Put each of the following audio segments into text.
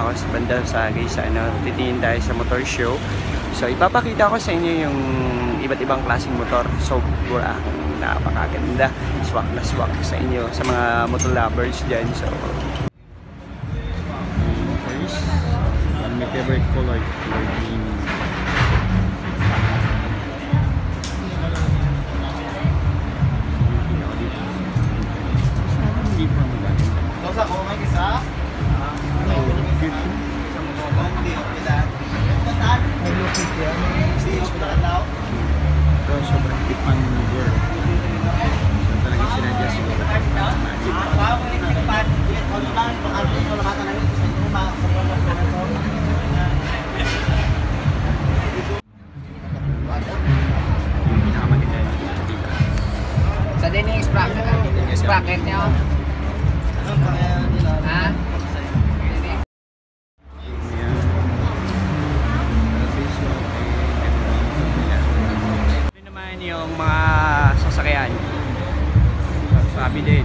ako sa banda sa guys, titingin tayo sa motor show. So ipapakita ko sa inyo yung iba't ibang klaseng motor. Sobra napakaganda, swak na swak sa inyo sa mga motor lovers dyan. So first, my favorite color, green. Sa ko may isa. So, sobrang tipan ng girl. So, talagang sinadya siguro. Sa din yung sprocket niya. Ha? Ito naman yung mga sasakyan. Sabi din.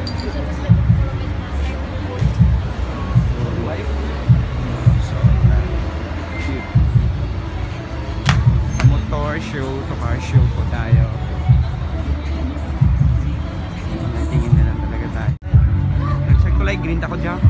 Motor show, to car show po tayo. Tingin na lang talaga tayo. Nag-check ko like green ako dyan.